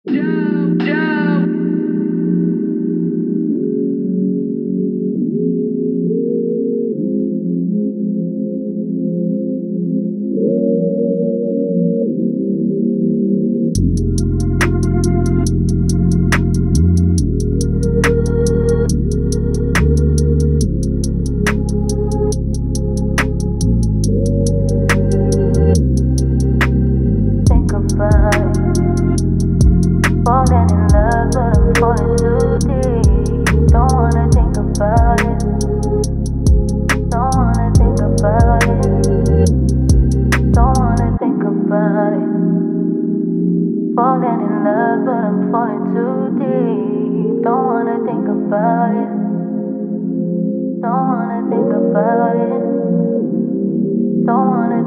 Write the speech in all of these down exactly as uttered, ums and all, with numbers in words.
Joe, Joe. Think about it. Falling in love, but I'm falling too deep. Don't wanna think about it. Don't wanna think about it. Don't wanna think about it. Falling in love, but I'm falling too deep. Don't wanna think about it. Don't wanna think about it. Don't wanna.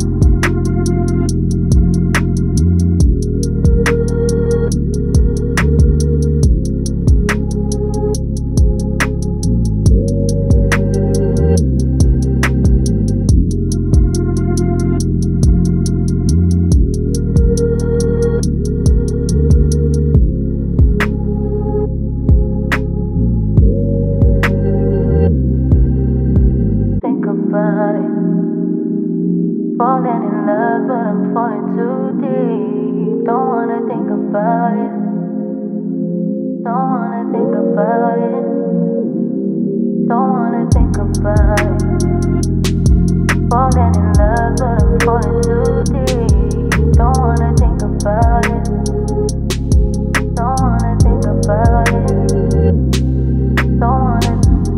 Think about it. Falling in love, but I'm falling too deep. Don't wanna think about it. Don't wanna think about it. Don't wanna think about it. Falling in love, but I'm falling too deep. Don't wanna think about it. Don't wanna think about it. Don't wanna.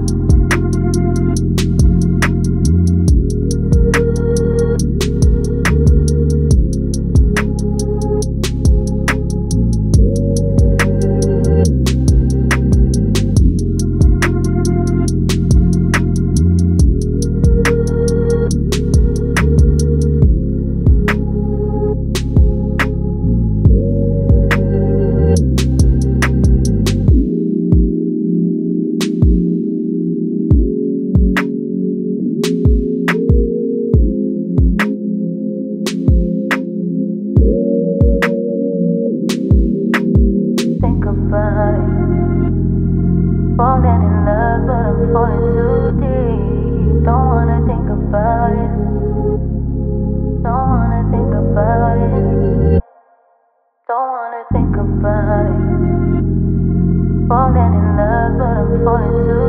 Think about it. Falling in love, but I'm falling too deep. Don't wanna think about it. Don't wanna think about it. Don't wanna think about it. Falling in love, but I'm falling too